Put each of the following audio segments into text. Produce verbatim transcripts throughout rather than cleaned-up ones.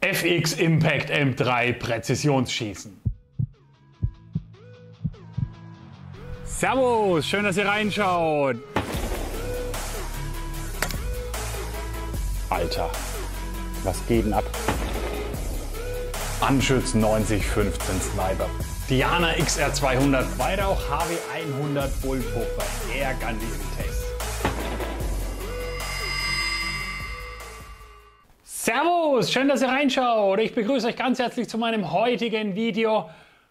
F X Impact M drei Präzisionsschießen. Servus, schön, dass ihr reinschaut. Alter, was geht denn ab? Anschütz neunzig fünfzehn Sniper. Diana X R zweihundert, weiter auch H W hundert Bullpuffer. Der Gandhi-Test. Servus, schön, dass ihr reinschaut. Ich begrüße euch ganz herzlich zu meinem heutigen Video.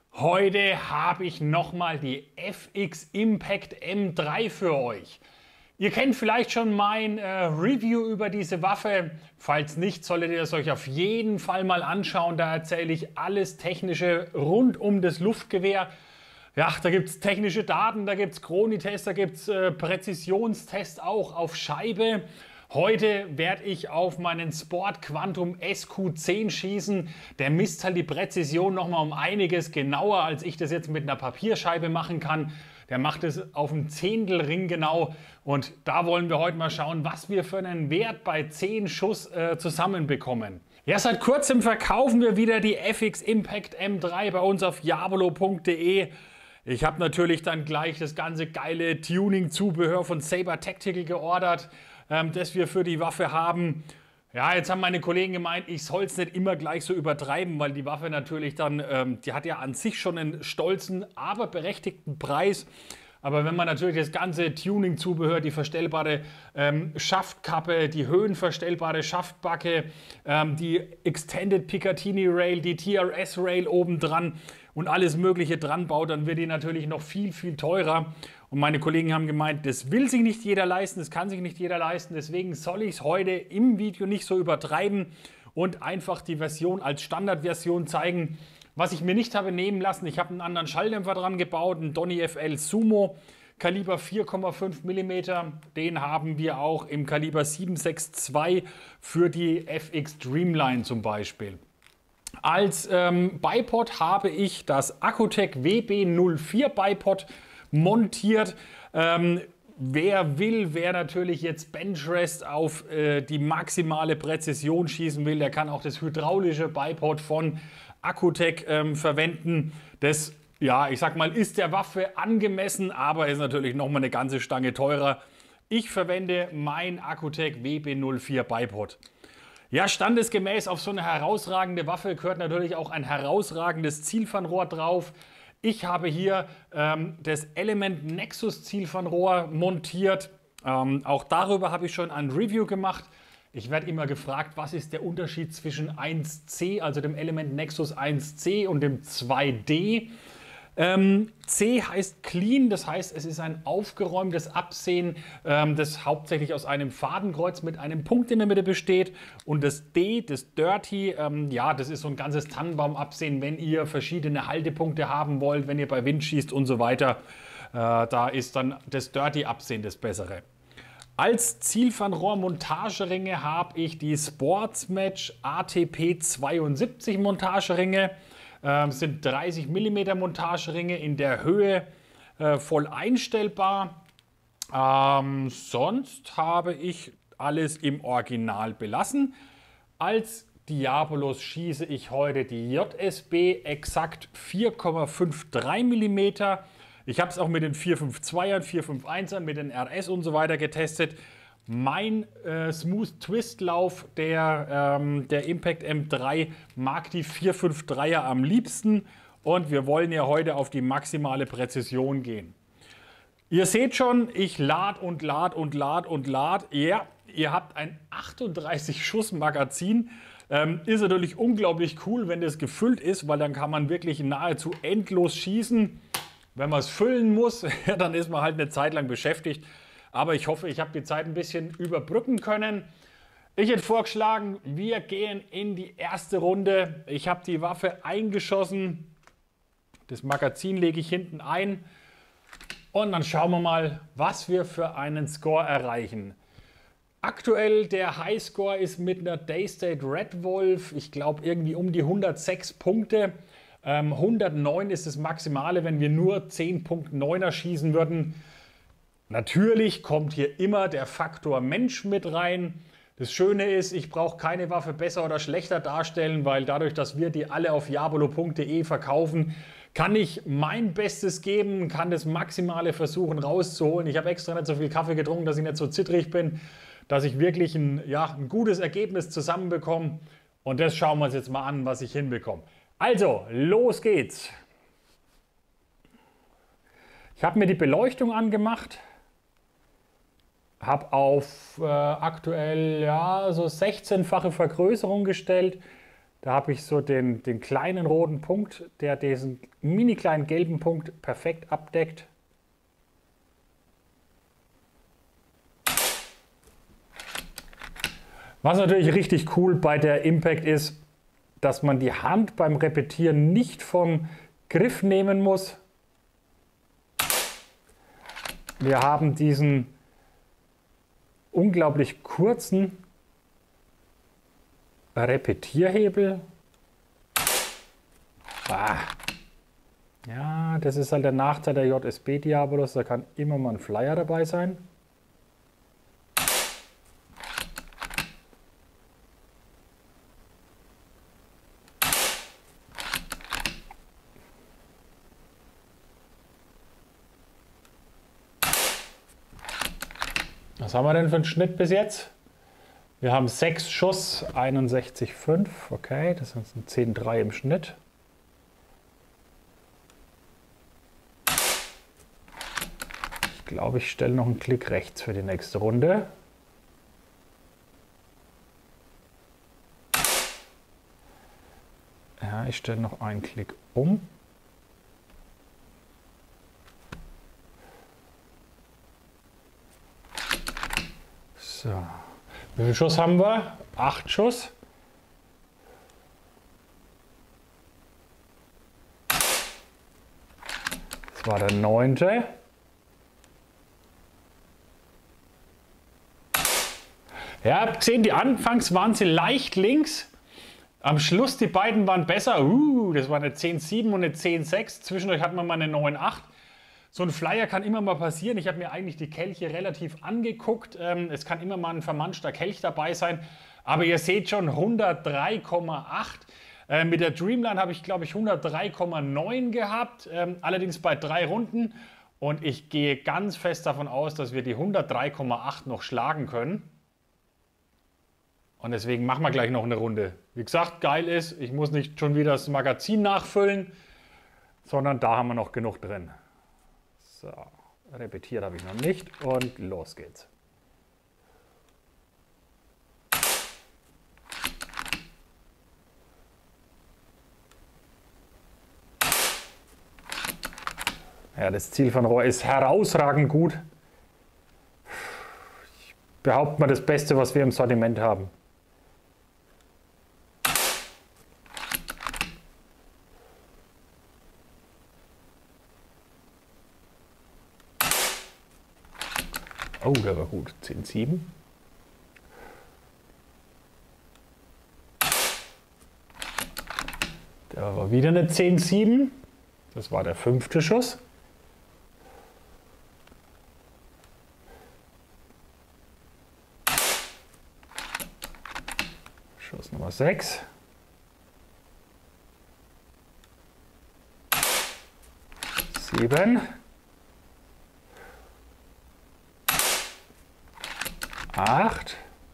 Heute habe ich nochmal die F X Impact M drei für euch. Ihr kennt vielleicht schon mein äh, Review über diese Waffe. Falls nicht, solltet ihr es euch auf jeden Fall mal anschauen. Da erzähle ich alles Technische rund um das Luftgewehr. Ja, da gibt es technische Daten, da gibt es Chronitests, da gibt es äh, Präzisionstests auch auf Scheibe. Heute werde ich auf meinen Sport Quantum S Q zehn schießen. Der misst halt die Präzision nochmal um einiges genauer, als ich das jetzt mit einer Papierscheibe machen kann. Der macht es auf einem Zehntelring genau. Und da wollen wir heute mal schauen, was wir für einen Wert bei zehn Schuss äh, zusammenbekommen. Ja, seit kurzem verkaufen wir wieder die F X Impact M drei bei uns auf Jabolo punkt de. Ich habe natürlich dann gleich das ganze geile Tuning-Zubehör von Saber Tactical geordert, ähm, das wir für die Waffe haben. Ja, jetzt haben meine Kollegen gemeint, ich soll es nicht immer gleich so übertreiben, weil die Waffe natürlich dann, ähm, die hat ja an sich schon einen stolzen, aber berechtigten Preis. Aber wenn man natürlich das ganze Tuning-Zubehör, die verstellbare ähm, Schaftkappe, die höhenverstellbare Schaftbacke, ähm, die Extended Picatinny Rail, die T R S Rail obendran und alles Mögliche dran baut, dann wird die natürlich noch viel, viel teurer. Und meine Kollegen haben gemeint, das will sich nicht jeder leisten, das kann sich nicht jeder leisten. Deswegen soll ich es heute im Video nicht so übertreiben und einfach die Version als Standardversion zeigen. Was ich mir nicht habe nehmen lassen, ich habe einen anderen Schalldämpfer dran gebaut, einen Donny F L Sumo, Kaliber vier Komma fünf Millimeter. Den haben wir auch im Kaliber sieben sechs zwei für die F X Dreamline zum Beispiel. Als ähm, Bipod habe ich das Accutec W B null vier Bipod montiert. Ähm, wer will, wer natürlich jetzt Benchrest auf äh, die maximale Präzision schießen will, der kann auch das hydraulische Bipod von Accutec ähm, verwenden. Das, ja, ich sag mal, ist der Waffe angemessen, aber ist natürlich noch mal eine ganze Stange teurer. Ich verwende mein Accutec W B null vier Bipod. Ja, standesgemäß auf so eine herausragende Waffe gehört natürlich auch ein herausragendes Zielfernrohr drauf. Ich habe hier ähm, das Element Nexus Zielfernrohr montiert. Ähm, auch darüber habe ich schon ein Review gemacht. Ich werde immer gefragt, was ist der Unterschied zwischen eins C, also dem Element Nexus eins C und dem zwei D. Ähm, C heißt Clean, das heißt, es ist ein aufgeräumtes Absehen, ähm, das hauptsächlich aus einem Fadenkreuz mit einem Punkt in der Mitte besteht. Und das D, das Dirty, ähm, ja, das ist so ein ganzes Tannenbaumabsehen, wenn ihr verschiedene Haltepunkte haben wollt, wenn ihr bei Wind schießt und so weiter. Äh, da ist dann das Dirty-Absehen das Bessere. Als Zielfernrohr-Montageringe habe ich die Sportsmatch A T P zweiundsiebzig Montageringe. Ähm, sind dreißig Millimeter Montageringe in der Höhe, äh, voll einstellbar. Ähm, sonst habe ich alles im Original belassen. Als Diabolos schieße ich heute die J S B exakt vier Komma fünfunddreißig Millimeter. Ich habe es auch mit den vier Komma zweiundfünfzigern, vier Komma einundfünfzigern, mit den R S und so weiter getestet. Mein äh, Smooth Twist Lauf der, ähm, der Impact M drei mag die vier Komma fünfunddreißiger am liebsten und wir wollen ja heute auf die maximale Präzision gehen. Ihr seht schon, ich lad und lad und lad und lad. Ja, ihr habt ein achtunddreißig Schuss Magazin. Ähm, ist natürlich unglaublich cool, wenn das gefüllt ist, weil dann kann man wirklich nahezu endlos schießen. Wenn man es füllen muss, dann ist man halt eine Zeit lang beschäftigt. Aber ich hoffe, ich habe die Zeit ein bisschen überbrücken können. Ich hätte vorgeschlagen, wir gehen in die erste Runde. Ich habe die Waffe eingeschossen. Das Magazin lege ich hinten ein. Und dann schauen wir mal, was wir für einen Score erreichen. Aktuell der Highscore ist mit einer Daystate Red Wolf, ich glaube irgendwie um die hundertsechs Punkte. Ähm, hundertneun ist das Maximale, wenn wir nur zehn Komma neuner schießen würden. Natürlich kommt hier immer der Faktor Mensch mit rein. Das Schöne ist, ich brauche keine Waffe besser oder schlechter darstellen, weil dadurch, dass wir die alle auf Diabolo punkt de verkaufen, kann ich mein Bestes geben, kann das Maximale versuchen rauszuholen. Ich habe extra nicht so viel Kaffee getrunken, dass ich nicht so zittrig bin, dass ich wirklich ein, ja, ein gutes Ergebnis zusammenbekomme. Und das schauen wir uns jetzt mal an, was ich hinbekomme. Also, los geht's. Ich habe mir die Beleuchtung angemacht. Habe auf äh, aktuell ja, so sechzehnfache Vergrößerung gestellt. Da habe ich so den, den kleinen roten Punkt, der diesen mini kleinen gelben Punkt perfekt abdeckt. Was natürlich richtig cool bei der Impact ist, dass man die Hand beim Repetieren nicht vom Griff nehmen muss. Wir haben diesen unglaublich kurzen Repetierhebel. Ah. Ja, das ist halt der Nachteil der J S B Diabolos, da kann immer mal ein Flyer dabei sein. Was haben wir denn für einen Schnitt bis jetzt? Wir haben sechs Schuss, einundsechzig Komma fünf. Okay, das sind zehn Komma drei im Schnitt. Ich glaube, ich stelle noch einen Klick rechts für die nächste Runde. Ja, ich stelle noch einen Klick um. So. Wie viel Schuss haben wir? Acht Schuss. Das war der neunte. Ja, habt gesehen, die anfangs waren sie leicht links. Am Schluss die beiden waren besser. Uh, das war eine zehn Komma sieben und eine zehn Komma sechs. Zwischendurch hatten wir mal eine neun Komma acht. So ein Flyer kann immer mal passieren. Ich habe mir eigentlich die Kelche relativ angeguckt. Ähm, es kann immer mal ein vermanschter Kelch dabei sein. Aber ihr seht schon hundertdrei Komma acht. Äh, mit der Dreamline habe ich, glaube ich, hundertdrei Komma neun gehabt. Ähm, allerdings bei drei Runden. Und ich gehe ganz fest davon aus, dass wir die hundertdrei Komma acht noch schlagen können. Und deswegen machen wir gleich noch eine Runde. Wie gesagt, geil ist, ich muss nicht schon wieder das Magazin nachfüllen, sondern da haben wir noch genug drin. So, repetiert habe ich noch nicht und los geht's. Ja, das Ziel von Rohr ist herausragend gut. Ich behaupte mal das Beste, was wir im Sortiment haben. Oh, der war gut. zehn Komma sieben. Der war wieder eine zehn Komma sieben. Das war der fünfte Schuss. Schuss Nummer sechs. sieben. acht.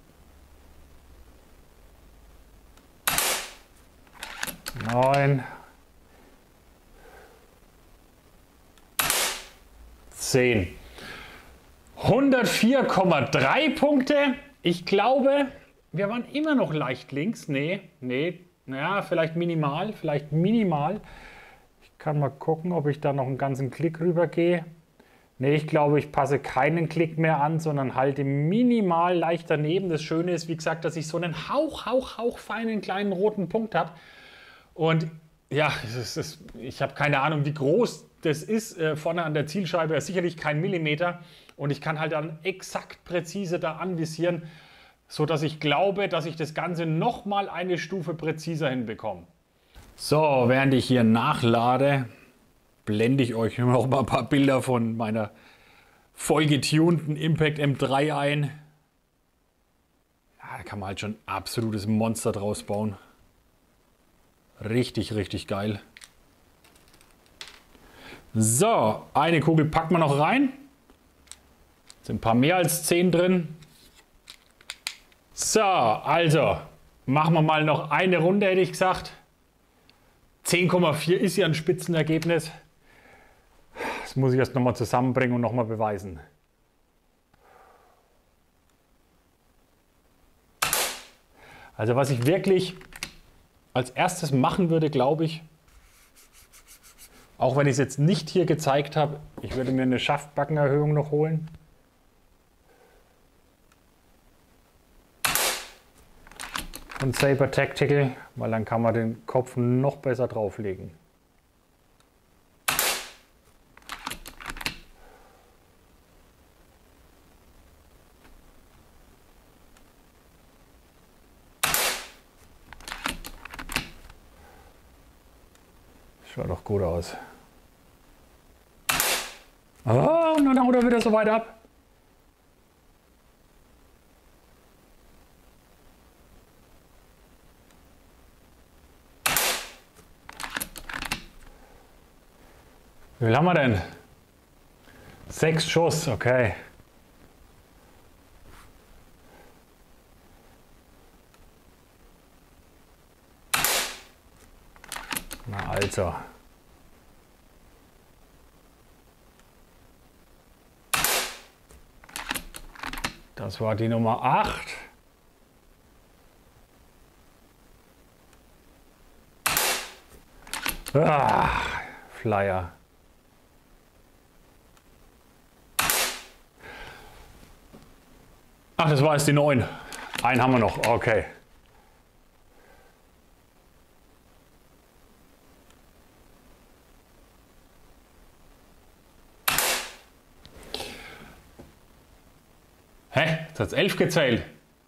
neun. zehn. hundertvier Komma drei Punkte. Ich glaube, wir waren immer noch leicht links. Nee, nee, naja, vielleicht minimal, vielleicht minimal. Ich kann mal gucken, ob ich da noch einen ganzen Klick rüber gehe. Nee, ich glaube, ich passe keinen Klick mehr an, sondern halte minimal leicht daneben. Das Schöne ist, wie gesagt, dass ich so einen hauch, hauch, hauch feinen kleinen roten Punkt habe. Und ja, es ist, ich habe keine Ahnung, wie groß das ist. Äh, vorne an der Zielscheibe ist sicherlich kein Millimeter. Und ich kann halt dann exakt präzise da anvisieren, sodass ich glaube, dass ich das Ganze nochmal eine Stufe präziser hinbekomme. So, während ich hier nachlade, blende ich euch noch mal ein paar Bilder von meiner voll getunten Impact M drei ein. Ja, da kann man halt schon ein absolutes Monster draus bauen. Richtig, richtig geil. So, eine Kugel packt man noch rein. Sind ein paar mehr als zehn drin. So, also machen wir mal noch eine Runde, hätte ich gesagt. zehn Komma vier ist ja ein Spitzenergebnis. Das muss ich erst nochmal zusammenbringen und nochmal beweisen. Also was ich wirklich als erstes machen würde, glaube ich, auch wenn ich es jetzt nicht hier gezeigt habe, ich würde mir eine Schaftbackenerhöhung noch holen. Und Saber Tactical, weil dann kann man den Kopf noch besser drauflegen. Schaut doch gut aus. Oh, und dann haut er wieder so weit ab. Wie viel haben wir denn? Sechs Schuss, okay. Na also. Das war die Nummer acht. Ah, Flyer. Ach, das war jetzt die neun. Einen haben wir noch, okay. Hä? Jetzt hat es elf gezählt.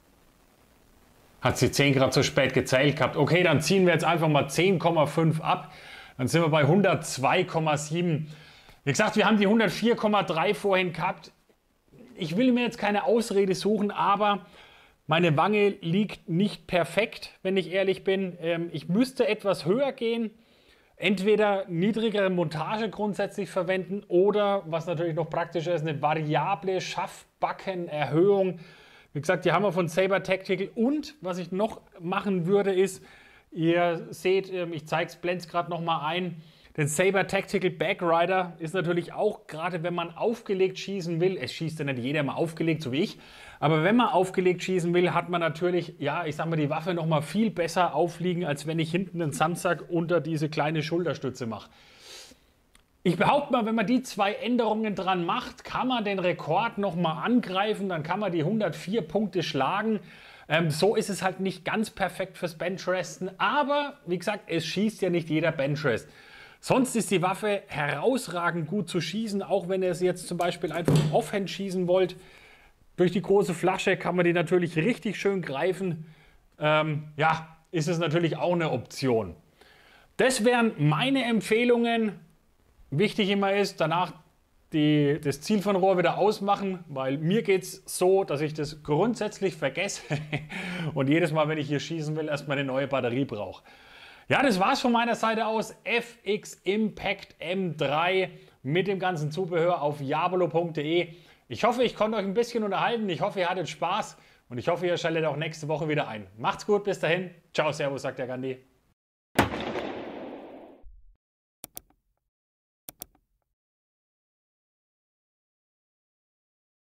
Hat sie zehn Grad zu spät gezählt gehabt. Okay, dann ziehen wir jetzt einfach mal zehn Komma fünf ab. Dann sind wir bei hundertzwei Komma sieben. Wie gesagt, wir haben die hundertvier Komma drei vorhin gehabt. Ich will mir jetzt keine Ausrede suchen, aber meine Wange liegt nicht perfekt, wenn ich ehrlich bin. Ich müsste etwas höher gehen. Entweder niedrigere Montage grundsätzlich verwenden oder, was natürlich noch praktischer ist, eine variable Schaftbackenerhöhung. Wie gesagt, die haben wir von Saber Tactical. Und was ich noch machen würde ist, ihr seht, ich zeige es, blende es gerade nochmal ein, den Saber Tactical Backrider ist natürlich auch, gerade wenn man aufgelegt schießen will, es schießt ja nicht jeder mal aufgelegt, so wie ich, aber wenn man aufgelegt schießen will, hat man natürlich, ja, ich sag mal, die Waffe noch mal viel besser aufliegen, als wenn ich hinten einen Sandsack unter diese kleine Schulterstütze mache. Ich behaupte mal, wenn man die zwei Änderungen dran macht, kann man den Rekord noch mal angreifen, dann kann man die hundertvier Punkte schlagen. Ähm, so ist es halt nicht ganz perfekt fürs Benchresten, aber wie gesagt, es schießt ja nicht jeder Benchrest. Sonst ist die Waffe herausragend gut zu schießen, auch wenn ihr sie jetzt zum Beispiel einfach Offhand schießen wollt. Durch die große Flasche kann man die natürlich richtig schön greifen. Ähm, ja, ist es natürlich auch eine Option. Das wären meine Empfehlungen. Wichtig immer ist, danach die, das Zielfernrohr wieder ausmachen, weil mir geht es so, dass ich das grundsätzlich vergesse und jedes Mal, wenn ich hier schießen will, erstmal eine neue Batterie brauche. Ja, das war's von meiner Seite aus. F X Impact M drei mit dem ganzen Zubehör auf jabolo punkt de. Ich hoffe, ich konnte euch ein bisschen unterhalten. Ich hoffe, ihr hattet Spaß und ich hoffe, ihr schaltet auch nächste Woche wieder ein. Macht's gut, bis dahin. Ciao, servus, sagt der Gandhi.